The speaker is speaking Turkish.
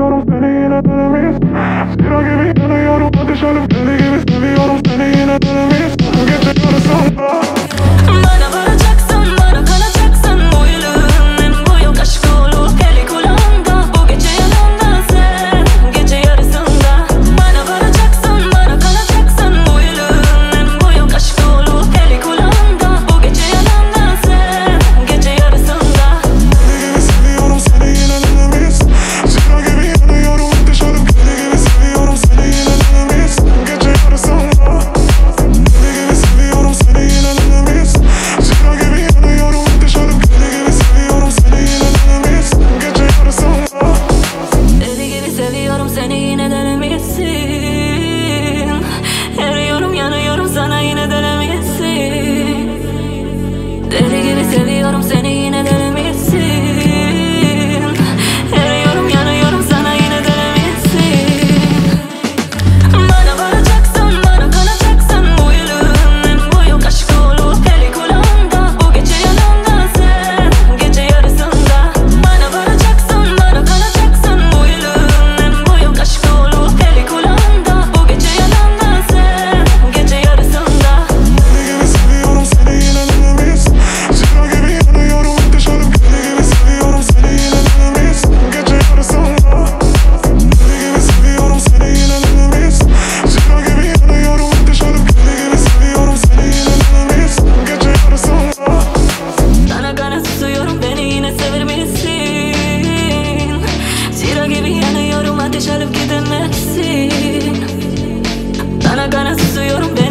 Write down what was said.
seviyorum seni yine deli miyiz? Zira gibi yanıyorum ateş alıp deli gibi seviyorum seni yine deli miyiz? Bu gece yarısında bana varacaksın, bana kanacaksın. Bu yılın bu yıl aşk olur eli kulağında. Bu gece yanımda sen, gece yarısında. Bana varacaksın, bana kanacaksın. Bu yılın bu yıl aşk olur eli kulağında. Bu gece yanımda sen, gece yarısında. deli gibi seviyorum seni yine deli miyiz? Zira gibi yanıyorum ateş alıp deli gibi seviyorum seni yine deli miyiz? Bu gece yarısında deli gibi seviyorum seni yine deli miyiz? Zira gibi yanıyorum ateş alıp deli gibi seviyorum seni yine deli miyiz? Bu gece yarısında Deli gibi seviyorum seni yine deli misin? Eriyorum yanıyorum sana yine deli misin? Deli gibi seviyorum seni yine deli misin? Eriyorum yanıyorum sana yine deli misin? Bana varacaksın, bana kanacaksın. Bu yılın bu yıl aşk olur eli kulağında. Bu gece yanımda sen, gece yarısında. Bana varacaksın, bana kanacaksın. Bu yılın bu yıl aşk olur eli kulağında. Bu gece yanımda sen, gece yarısında. deli gibi seviyorum seni yine deli miyiz? Zira gibi yanıyorum ateş alıp deli gibi seviyorum seni yine deli miyiz? Bu gece yarısında deli gibi seviyorum seni yine deli miyiz? Zira gibi yanıyorum ateş alıp deli gibi seviyorum seni yine deli miyiz? Bu gece yarısında Kana kana susuyorum beni yine sever misin? Zira gibi yanıyorum ateş alıp gidemezsin. Kana kana susuyorum